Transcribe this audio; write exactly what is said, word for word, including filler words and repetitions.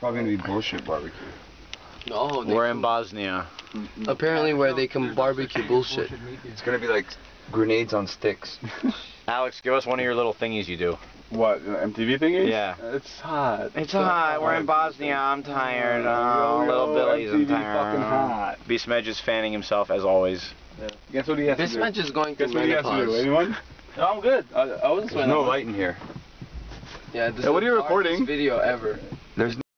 probably gonna be bullshit barbecue. No, We're in Bosnia. Apparently where they can barbecue bullshit. It's gonna be like grenades on sticks. Alex, give us one of your little thingies you do. What, M T V thingy? Yeah. It's hot. It's hot. We're in Bosnia. I'm tired. Oh, little Billy's I'm tired. Fucking hot. B. Smedge is fanning himself as always. Yeah. Guess what he has This to do? match is going through Guess what he has to do? menopause. Anyone? No, I'm good. I, I wasn't There's no light in here. Yeah, this Hey, what is are you the darkest recording? video ever. There's